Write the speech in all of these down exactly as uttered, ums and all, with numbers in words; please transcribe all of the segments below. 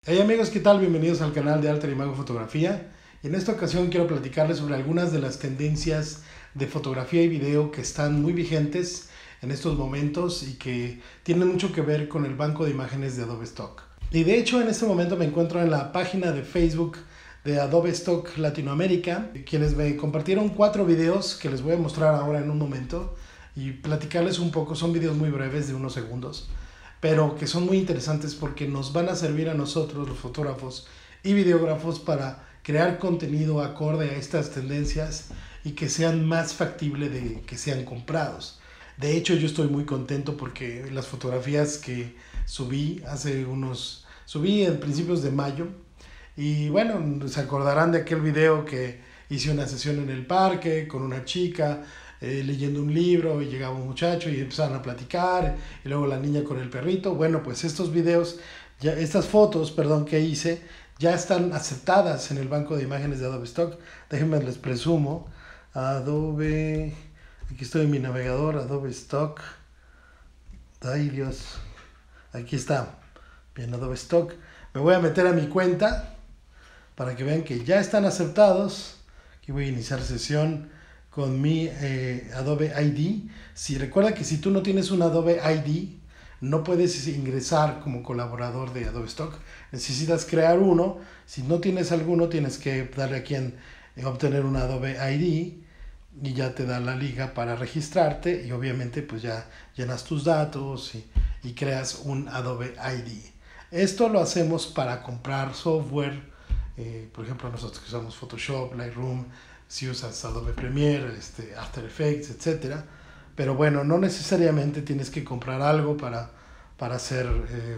Hey amigos, ¿qué tal? Bienvenidos al canal de Alter Imago Fotografía. En esta ocasión quiero platicarles sobre algunas de las tendencias de fotografía y video que están muy vigentes en estos momentos y que tienen mucho que ver con el banco de imágenes de Adobe Stock. Y de hecho en este momento me encuentro en la página de Facebook de Adobe Stock Latinoamérica, quienes me compartieron cuatro videos que les voy a mostrar ahora en un momento y platicarles un poco. Son videos muy breves de unos segundos, pero que son muy interesantes porque nos van a servir a nosotros, los fotógrafos y videógrafos, para crear contenido acorde a estas tendencias y que sean más factibles de que sean comprados. De hecho, yo estoy muy contento porque las fotografías que subí hace unos... subí en principios de mayo, y bueno, se acordarán de aquel video que hice una sesión en el parque con una chica eh, leyendo un libro, y llegaba un muchacho y empezaron a platicar, y luego la niña con el perrito. Bueno, pues estos videos, ya, estas fotos, perdón, que hice, ya están aceptadas en el banco de imágenes de Adobe Stock. Déjenme les presumo. Adobe, aquí estoy en mi navegador, Adobe Stock. Ay Dios, aquí está, bien, Adobe Stock. Me voy a meter a mi cuenta para que vean que ya están aceptados. Aquí voy a iniciar sesión con mi eh, Adobe I D. Si recuerda que si tú no tienes un Adobe I D, no puedes ingresar como colaborador de Adobe Stock. Necesitas crear uno. Si no tienes alguno, tienes que darle aquí en, en obtener un Adobe I D, y ya te da la liga para registrarte, y obviamente pues ya llenas tus datos y, y creas un Adobe I D. Esto lo hacemos para comprar software. Eh, por ejemplo, nosotros que usamos Photoshop, Lightroom, si usas Adobe Premiere, este, After Effects, etcétera. Pero bueno, no necesariamente tienes que comprar algo para, para, ser, eh,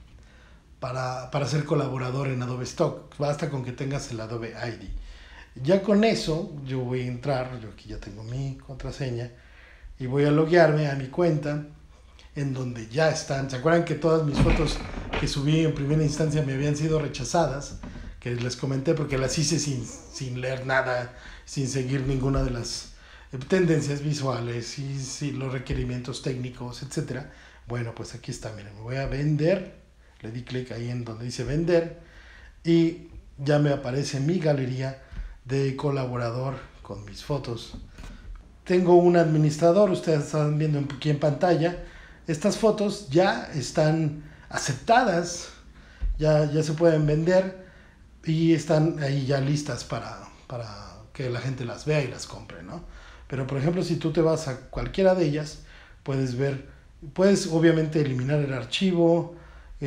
para, para ser colaborador en Adobe Stock. Basta con que tengas el Adobe I D. Ya con eso, yo voy a entrar, yo aquí ya tengo mi contraseña, y voy a loguearme a mi cuenta, en donde ya están. ¿Se acuerdan que todas mis fotos que subí en primera instancia me habían sido rechazadas? Que les comenté porque las hice sin, sin leer nada, sin seguir ninguna de las tendencias visuales y, y los requerimientos técnicos, etcétera. Bueno, pues aquí está, miren, me voy a vender, le di clic ahí en donde dice vender, y ya me aparece mi galería de colaborador con mis fotos. Tengo un administrador, ustedes están viendo aquí en pantalla. Estas fotos ya están aceptadas, ya, ya se pueden vender, y están ahí ya listas para, para que la gente las vea y las compre, ¿no? Pero por ejemplo, si tú te vas a cualquiera de ellas, puedes ver, puedes obviamente eliminar el archivo,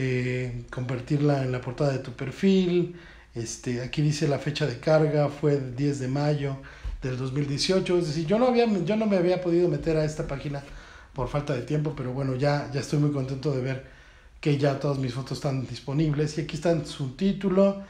eh, convertirla en la portada de tu perfil. Este, aquí dice la fecha de carga, fue el diez de mayo del dos mil dieciocho. Es decir, yo no, había, yo no me había podido meter a esta página por falta de tiempo, pero bueno, ya, ya estoy muy contento de ver que ya todas mis fotos están disponibles. Y aquí están su título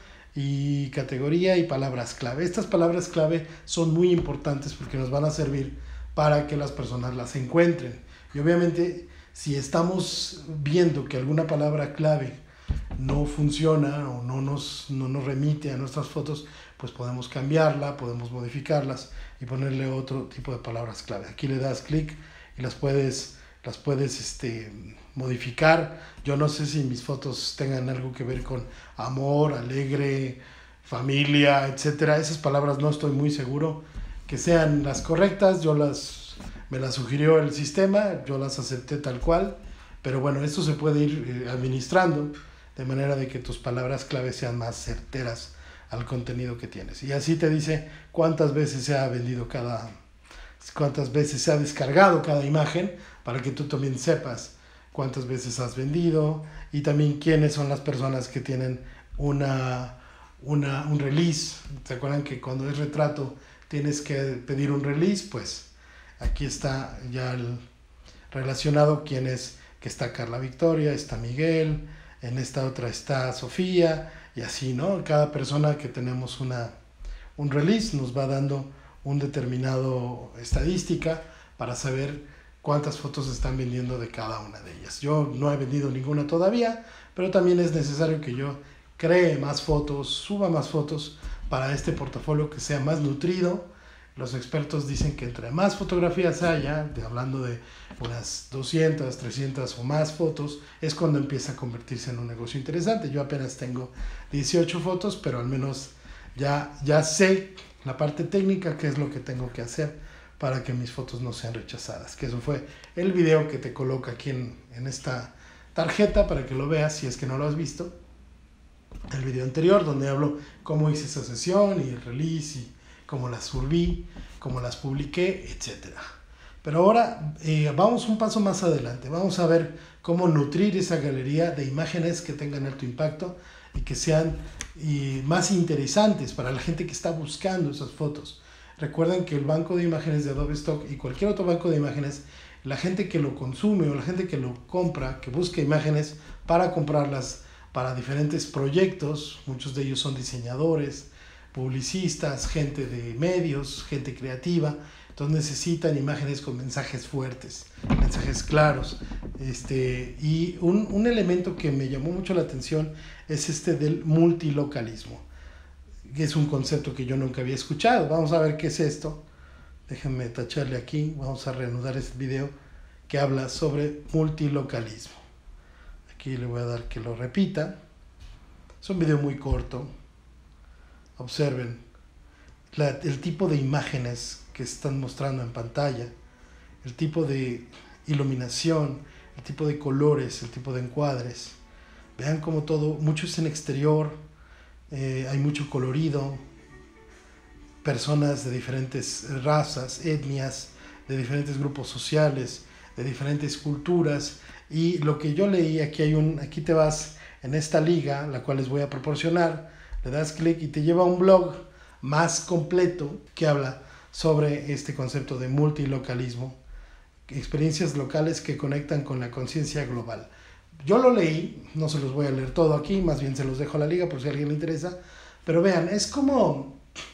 y categoría y palabras clave. Estas palabras clave son muy importantes porque nos van a servir para que las personas las encuentren. Y obviamente, si estamos viendo que alguna palabra clave no funciona o no nos, no nos remite a nuestras fotos, pues podemos cambiarla, podemos modificarlas y ponerle otro tipo de palabras clave. Aquí le das clic y las puedes, las puedes este, modificar. Yo no sé si mis fotos tengan algo que ver con amor, alegre, familia, etcétera. Esas palabras no estoy muy seguro que sean las correctas. Yo las, me las sugirió el sistema, yo las acepté tal cual. Pero bueno, esto se puede ir eh, administrando de manera de que tus palabras clave sean más certeras al contenido que tienes. Y así te dice cuántas veces se ha vendido cada, cuántas veces se ha descargado cada imagen, para que tú también sepas cuántas veces has vendido, y también quiénes son las personas que tienen una, una, un release. ¿Se acuerdan que cuando es retrato tienes que pedir un release? Pues aquí está ya el relacionado quién es, que está Carla Victoria, está Miguel, en esta otra está Sofía, y así, ¿no? Cada persona que tenemos una, un release nos va dando un determinado estadística para saber cuántas fotos se están vendiendo de cada una de ellas. Yo no he vendido ninguna todavía, pero también es necesario que yo cree más fotos, suba más fotos para este portafolio que sea más nutrido. Los expertos dicen que entre más fotografías haya, de, hablando de unas doscientas, trescientas o más fotos, es cuando empieza a convertirse en un negocio interesante. Yo apenas tengo dieciocho fotos, pero al menos ya, ya sé la parte técnica, qué es lo que tengo que hacer para que mis fotos no sean rechazadas. Que eso fue el video que te coloco aquí en, en esta tarjeta para que lo veas si es que no lo has visto. El video anterior donde hablo cómo hice esa sesión y el release y cómo las subí, cómo las publiqué, etcétera. Pero ahora eh, vamos un paso más adelante. Vamos a ver cómo nutrir esa galería de imágenes que tengan alto impacto y que sean y más interesantes para la gente que está buscando esas fotos. Recuerden que el banco de imágenes de Adobe Stock y cualquier otro banco de imágenes, la gente que lo consume o la gente que lo compra, que busca imágenes para comprarlas para diferentes proyectos, muchos de ellos son diseñadores, publicistas, gente de medios, gente creativa, entonces necesitan imágenes con mensajes fuertes, mensajes claros. Este, y un, un elemento que me llamó mucho la atención es este del multilocalismo, que es un concepto que yo nunca había escuchado. Vamos a ver qué es esto. Déjenme tacharle aquí, vamos a reanudar este video que habla sobre multilocalismo. Aquí le voy a dar que lo repita. Es un video muy corto. Observen la, el tipo de imágenes que están mostrando en pantalla, el tipo de iluminación, el tipo de colores, el tipo de encuadres. Vean cómo todo, mucho es en exterior, eh, hay mucho colorido, personas de diferentes razas, etnias, de diferentes grupos sociales, de diferentes culturas. Y lo que yo leí, aquí hay un, aquí te vas en esta liga, la cual les voy a proporcionar, le das clic y te lleva a un blog más completo que habla sobre este concepto de multilocalismo, experiencias locales que conectan con la conciencia global. Yo lo leí, no se los voy a leer todo aquí, más bien se los dejo a la liga por si a alguien le interesa, pero vean, es como,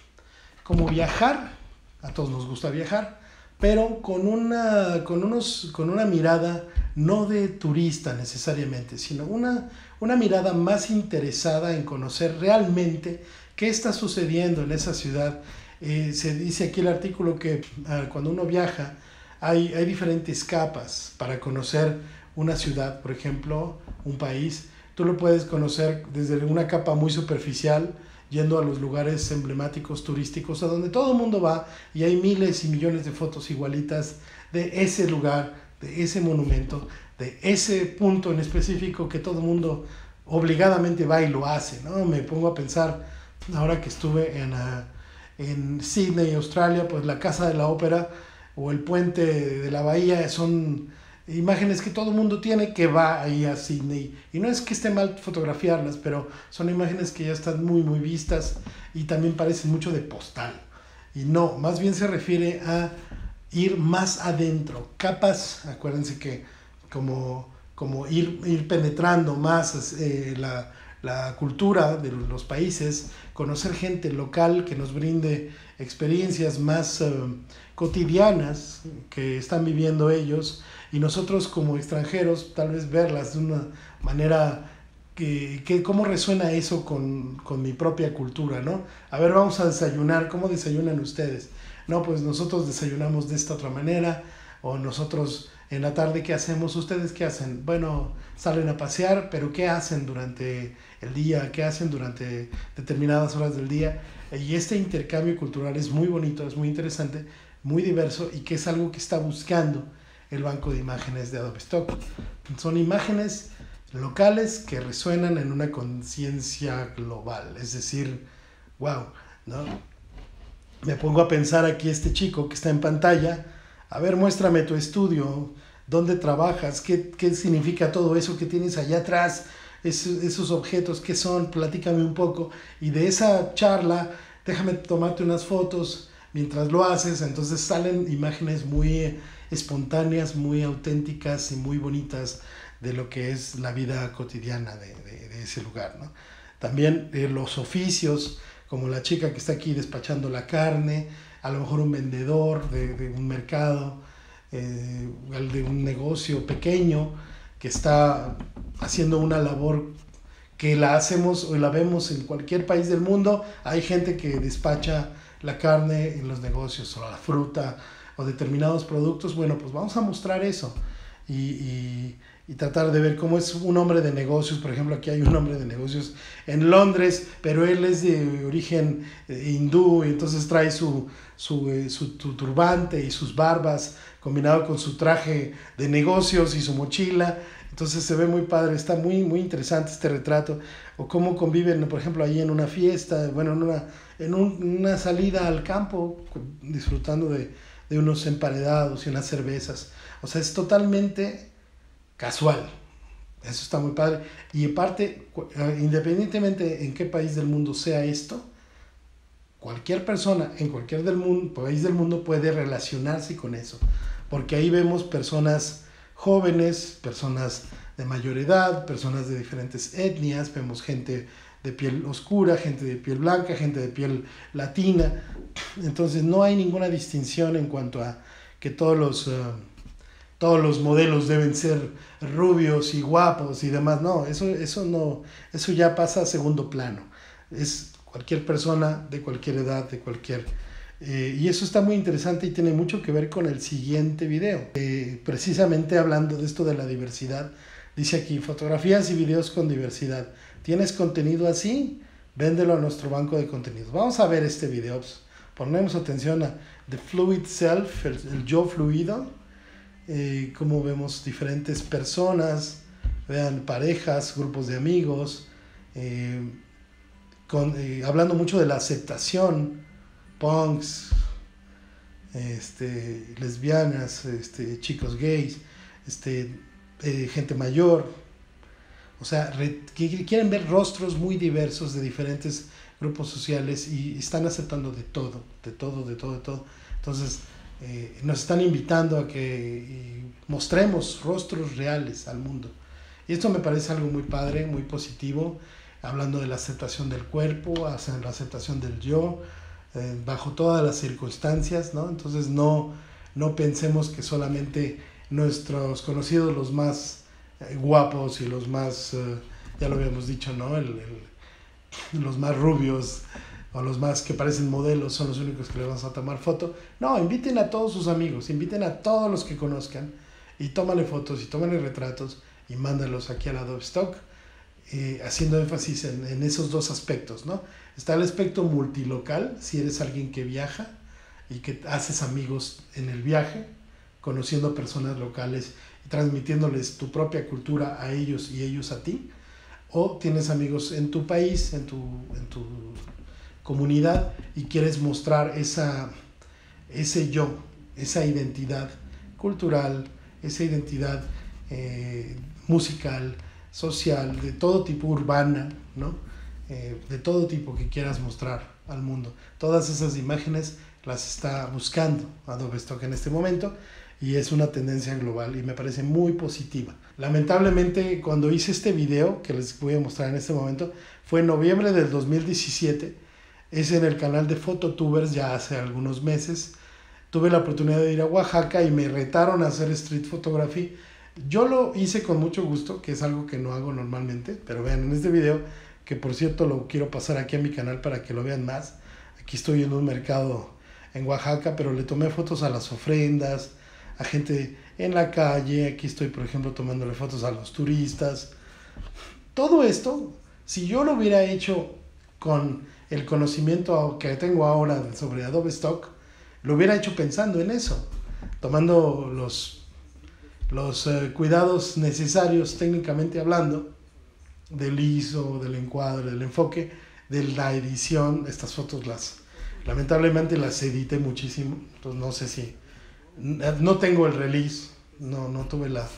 como viajar, a todos nos gusta viajar, pero con una, con unos, con una mirada no de turista necesariamente, sino una, una mirada más interesada en conocer realmente qué está sucediendo en esa ciudad. Eh, se dice aquí el artículo que uh, cuando uno viaja hay, hay diferentes capas para conocer una ciudad, por ejemplo, un país. Tú lo puedes conocer desde una capa muy superficial, yendo a los lugares emblemáticos turísticos a donde todo el mundo va y hay miles y millones de fotos igualitas de ese lugar, de ese monumento, de ese punto en específico que todo el mundo obligadamente va y lo hace, ¿no? Me pongo a pensar, ahora que estuve en, uh, en Sydney, Australia, pues la Casa de la Ópera o el puente de la bahía son imágenes que todo el mundo tiene que va ahí a Sydney, y no es que esté mal fotografiarlas, pero son imágenes que ya están muy muy vistas y también parecen mucho de postal, y no, más bien se refiere a ir más adentro, capas. Acuérdense que como, como ir, ir penetrando más eh, la, la cultura de los países, conocer gente local que nos brinde experiencias más uh, cotidianas que están viviendo ellos, y nosotros como extranjeros tal vez verlas de una manera que, que cómo resuena eso con, con mi propia cultura, ¿no? A ver, vamos a desayunar, ¿cómo desayunan ustedes? No, pues nosotros desayunamos de esta otra manera, o nosotros en la tarde, ¿qué hacemos? ¿Ustedes qué hacen? Bueno, salen a pasear, pero ¿qué hacen durante el día? ¿Qué hacen durante determinadas horas del día? Y este intercambio cultural es muy bonito, es muy interesante, muy diverso, y que es algo que está buscando el banco de imágenes de Adobe Stock. Son imágenes locales que resuenan en una conciencia global, es decir, wow, ¿no? Me pongo a pensar aquí este chico que está en pantalla. A ver, muéstrame tu estudio, dónde trabajas, qué, qué significa todo eso que tienes allá atrás, esos, esos objetos, qué son, platícame un poco. Y de esa charla, déjame tomarte unas fotos mientras lo haces. Entonces salen imágenes muy espontáneas, muy auténticas y muy bonitas de lo que es la vida cotidiana de, de, de ese lugar, ¿no? También eh, los oficios, como la chica que está aquí despachando la carne, a lo mejor un vendedor de, de un mercado, eh, de un negocio pequeño que está haciendo una labor que la hacemos o la vemos en cualquier país del mundo. Hay gente que despacha la carne en los negocios, o la fruta, o determinados productos. Bueno, pues vamos a mostrar eso y, y, y tratar de ver cómo es un hombre de negocios. Por ejemplo, aquí hay un hombre de negocios en Londres, pero él es de origen eh, hindú, y entonces trae su, su, eh, su, su turbante y sus barbas, combinado con su traje de negocios y su mochila. Entonces se ve muy padre, está muy, muy interesante este retrato. O cómo conviven, por ejemplo, ahí en una fiesta, bueno, en una, en un, una salida al campo, disfrutando de, de unos emparedados y unas cervezas. O sea, es totalmente casual. Eso está muy padre. Y aparte, independientemente en qué país del mundo sea esto, cualquier persona en cualquier del mundo, país del mundo puede relacionarse con eso. Porque ahí vemos personas jóvenes, personas de mayor edad, personas de diferentes etnias, vemos gente de piel oscura, gente de piel blanca, gente de piel latina. Entonces no hay ninguna distinción en cuanto a que todos los, uh, todos los modelos deben ser rubios y guapos y demás. No, eso, eso no, eso ya pasa a segundo plano. Es cualquier persona de cualquier edad, de cualquier... Eh, y eso está muy interesante y tiene mucho que ver con el siguiente video. Eh, precisamente hablando de esto de la diversidad, dice aquí, fotografías y videos con diversidad. ¿Tienes contenido así? Véndelo a nuestro banco de contenidos. Vamos a ver este video. Ponemos atención a The Fluid Self, el, el yo fluido. Eh, cómo vemos diferentes personas, vean, parejas, grupos de amigos, eh, con, eh, hablando mucho de la aceptación, punks, este, lesbianas, este, chicos gays, este, eh, gente mayor. O sea, re, que quieren ver rostros muy diversos de diferentes grupos sociales y están aceptando de todo, de todo, de todo, de todo. Entonces, eh, nos están invitando a que mostremos rostros reales al mundo. Y esto me parece algo muy padre, muy positivo, hablando de la aceptación del cuerpo, la aceptación del yo, eh, bajo todas las circunstancias, ¿no? Entonces no, no pensemos que solamente nuestros conocidos, los más eh, guapos y los más, eh, ya lo habíamos dicho, ¿no? El, el, los más rubios o los más que parecen modelos son los únicos que le vamos a tomar foto. No, inviten a todos sus amigos, inviten a todos los que conozcan y tómale fotos y tómale retratos y mándalos aquí al Adobe Stock, eh, haciendo énfasis en, en esos dos aspectos, ¿no? Está el aspecto multilocal, si eres alguien que viaja y que haces amigos en el viaje, conociendo personas locales y transmitiéndoles tu propia cultura a ellos y ellos a ti. O tienes amigos en tu país, en tu, en tu comunidad y quieres mostrar esa, ese yo, esa identidad cultural, esa identidad eh, musical, social, de todo tipo, urbana, ¿no? Eh, de todo tipo que quieras mostrar al mundo. Todas esas imágenes las está buscando Adobe Stock en este momento y es una tendencia global y me parece muy positiva. Lamentablemente, cuando hice este video que les voy a mostrar en este momento fue en noviembre del dos mil diecisiete, es en el canal de Phototubers, ya hace algunos meses. Tuve la oportunidad de ir a Oaxaca y me retaron a hacer street photography. Yo lo hice con mucho gusto, que es algo que no hago normalmente, pero vean en este video, que por cierto lo quiero pasar aquí a mi canal para que lo vean más. Aquí estoy en un mercado en Oaxaca, pero le tomé fotos a las ofrendas, a gente en la calle. Aquí estoy, por ejemplo, tomándole fotos a los turistas. Todo esto, si yo lo hubiera hecho con el conocimiento que tengo ahora sobre Adobe Stock, lo hubiera hecho pensando en eso, tomando los, los eh, cuidados necesarios técnicamente hablando, del I S O, del encuadre, del enfoque, de la edición. Estas fotos las, lamentablemente las edité muchísimo, entonces no sé si, no tengo el release, no, no tuve la,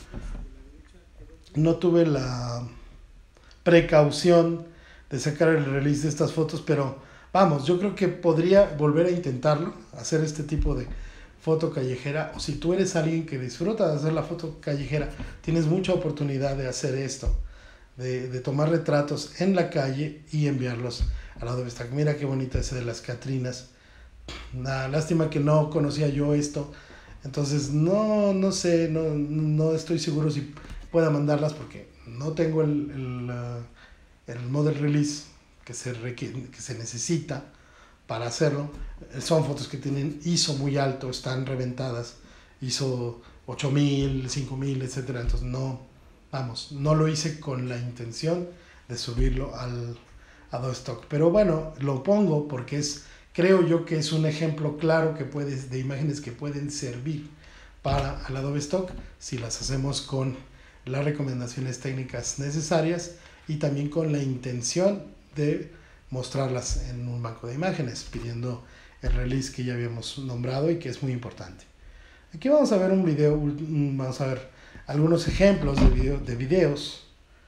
no tuve la precaución de sacar el release de estas fotos, pero vamos, yo creo que podría volver a intentarlo, hacer este tipo de foto callejera, o si tú eres alguien que disfruta de hacer la foto callejera, tienes mucha oportunidad de hacer esto. De, de tomar retratos en la calle y enviarlos al Adobe Stock. Mira qué bonita esa de las Catrinas. Nah, lástima que no conocía yo esto. Entonces no, no sé, no, no estoy seguro si pueda mandarlas porque no tengo el, el, uh, el model release que se, requiere, que se necesita para hacerlo. Son fotos que tienen I S O muy alto, están reventadas, I S O ocho mil, cinco mil, etcétera. Entonces no, vamos, no lo hice con la intención de subirlo al Adobe Stock. Pero bueno, lo pongo porque es, creo yo que es un ejemplo claro que puedes, de imágenes que pueden servir para el Adobe Stock si las hacemos con las recomendaciones técnicas necesarias y también con la intención de mostrarlas en un banco de imágenes, pidiendo el release que ya habíamos nombrado y que es muy importante. Aquí vamos a ver un video, vamos a ver algunos ejemplos de, video, de videos.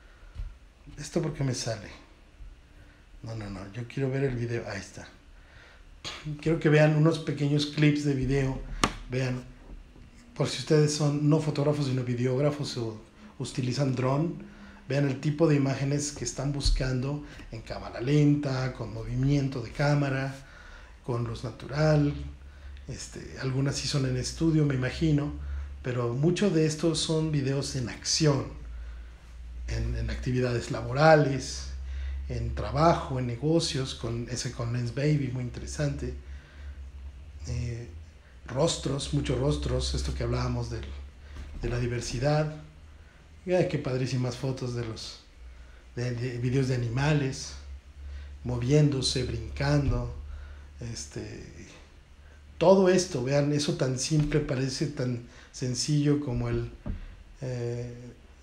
¿Esto por qué me sale? No, no, no, yo quiero ver el video, ahí está. Quiero que vean unos pequeños clips de video, vean, por si ustedes son no fotógrafos sino videógrafos o utilizan dron, vean el tipo de imágenes que están buscando en cámara lenta, con movimiento de cámara, con luz natural. Este, algunas sí son en estudio, me imagino, pero muchos de estos son videos en acción, en, en actividades laborales, en trabajo, en negocios, con ese con Lens Baby, muy interesante. Eh, rostros, muchos rostros, esto que hablábamos del, de la diversidad. Ay, qué padrísimas fotos de los de, de videos de animales moviéndose, brincando, este, todo esto, vean, eso tan simple, parece tan sencillo como el eh,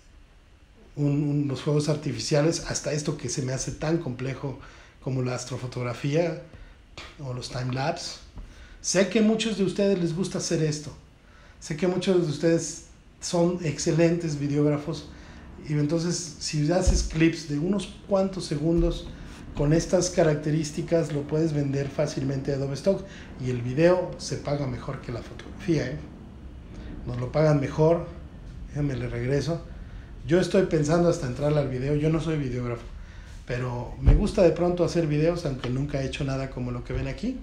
un, un, los fuegos artificiales, hasta esto que se me hace tan complejo como la astrofotografía o los time-lapse. Sé que a muchos de ustedes les gusta hacer esto, sé que muchos de ustedes son excelentes videógrafos y entonces si haces clips de unos cuantos segundos con estas características lo puedes vender fácilmente a Adobe Stock y el video se paga mejor que la fotografía, ¿eh? Nos lo pagan mejor. Déjame le regreso. Yo estoy pensando hasta entrarle al video, yo no soy videógrafo, pero me gusta de pronto hacer videos, aunque nunca he hecho nada como lo que ven aquí.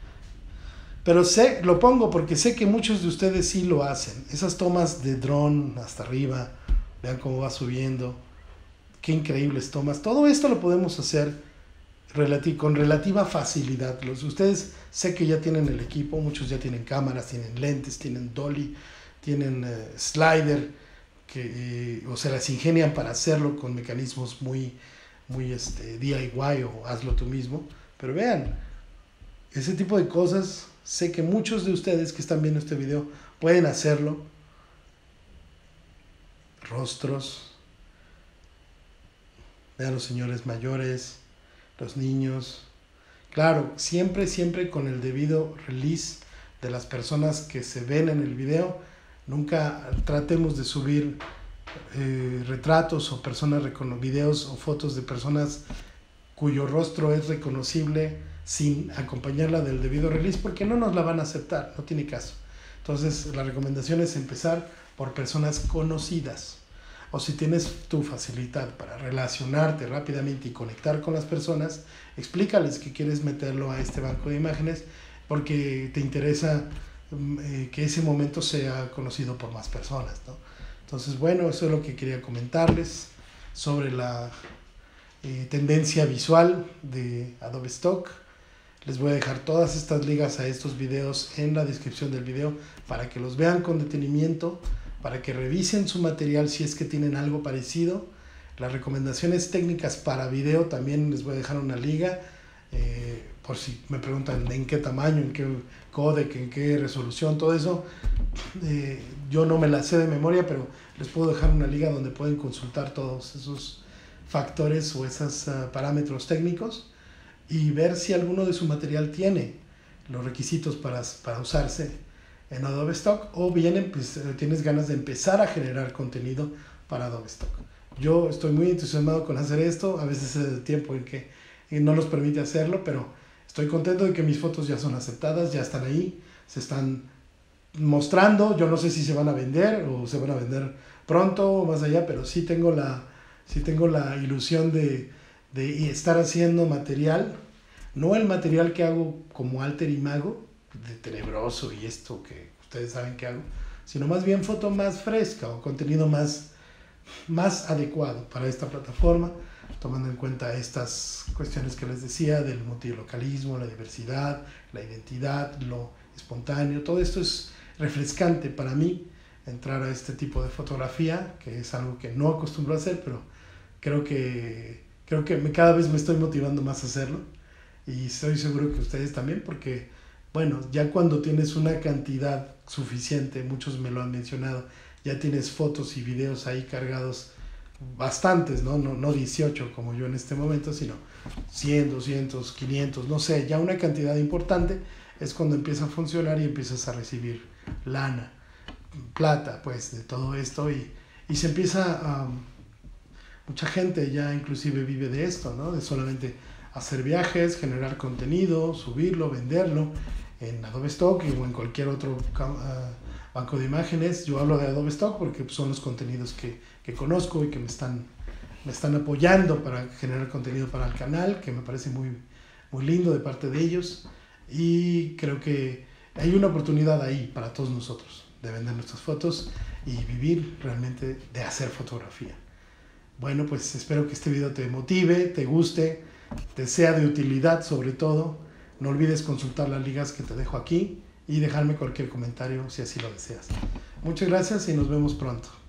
Pero sé, lo pongo porque sé que muchos de ustedes sí lo hacen. Esas tomas de dron hasta arriba, vean cómo va subiendo, qué increíbles tomas. Todo esto lo podemos hacer relati- con relativa facilidad. Los, ustedes sé que ya tienen el equipo, muchos ya tienen cámaras, tienen lentes, tienen dolly, tienen eh, slider, que, eh, o se las ingenian para hacerlo con mecanismos muy, muy este, D I Y o hazlo tú mismo. Pero vean, ese tipo de cosas. Sé que muchos de ustedes que están viendo este video pueden hacerlo. Rostros. Vean los señores mayores, los niños. Claro, siempre, siempre con el debido release de las personas que se ven en el video. Nunca tratemos de subir eh, retratos o personas, videos o fotos de personas cuyo rostro es reconocible sin acompañarla del debido release, porque no nos la van a aceptar, no tiene caso. Entonces la recomendación es empezar por personas conocidas, o si tienes tu facilidad para relacionarte rápidamente y conectar con las personas, explícales que quieres meterlo a este banco de imágenes porque te interesa eh, que ese momento sea conocido por más personas, ¿no? Entonces, bueno, eso es lo que quería comentarles sobre la eh, tendencia visual de Adobe Stock. Les voy a dejar todas estas ligas a estos videos en la descripción del video para que los vean con detenimiento, para que revisen su material si es que tienen algo parecido. Las recomendaciones técnicas para video también les voy a dejar una liga, eh, por si me preguntan en qué tamaño, en qué codec, en qué resolución, todo eso. Eh, yo no me la sé de memoria, pero les puedo dejar una liga donde pueden consultar todos esos factores o esos uh, parámetros técnicos y ver si alguno de su material tiene los requisitos para, para usarse en Adobe Stock, o bien pues, tienes ganas de empezar a generar contenido para Adobe Stock. Yo estoy muy entusiasmado con hacer esto, a veces es el tiempo en que no nos permite hacerlo, pero estoy contento de que mis fotos ya son aceptadas, ya están ahí, se están mostrando. Yo no sé si se van a vender o se van a vender pronto o más allá, pero sí tengo la, sí tengo la ilusión de de estar haciendo material, no el material que hago como Alter Imago, de tenebroso y esto que ustedes saben que hago, sino más bien foto más fresca o contenido más, más adecuado para esta plataforma. tomando en cuenta estas cuestiones que les decía del multilocalismo, la diversidad, la identidad, lo espontáneo. Todo esto es refrescante para mí, entrar a este tipo de fotografía, que es algo que no acostumbro a hacer, pero creo que, creo que me, cada vez me estoy motivando más a hacerlo, y estoy seguro que ustedes también, porque bueno, ya cuando tienes una cantidad suficiente, muchos me lo han mencionado, ya tienes fotos y videos ahí cargados bastantes, ¿no? No, no dieciocho como yo en este momento, sino cien, doscientos, quinientos, no sé, ya una cantidad importante, es cuando empieza a funcionar y empiezas a recibir lana, plata, pues, de todo esto, y, y se empieza a... mucha gente ya inclusive vive de esto, ¿no? De solamente hacer viajes, generar contenido, subirlo, venderlo en Adobe Stock o en cualquier otro uh, banco de imágenes. Yo hablo de Adobe Stock porque son los contenidos que, que conozco y que me están, me están apoyando para generar contenido para el canal, que me parece muy, muy lindo de parte de ellos, y creo que hay una oportunidad ahí para todos nosotros de vender nuestras fotos y vivir realmente de hacer fotografía. Bueno, pues espero que este video te motive, te guste, te sea de utilidad sobre todo. No olvides consultar las ligas que te dejo aquí y dejarme cualquier comentario si así lo deseas. Muchas gracias y nos vemos pronto.